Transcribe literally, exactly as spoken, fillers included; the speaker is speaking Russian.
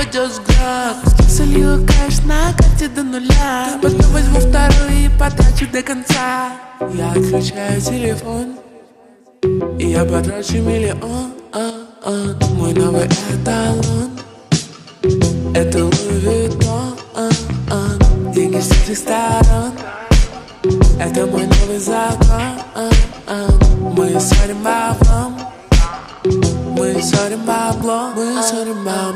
упадет взгляд. Солью кэш на карте до нуля, потом возьму вторую и потрачу до конца. Я отключаю телефон, и я потрачу миллион. Мой новый эталон — это Луи Виттон. Деньги с всех сторон — это мой новый закон. Мы ссорим баблом, мы ссорим баблом, мы ссорим баблом.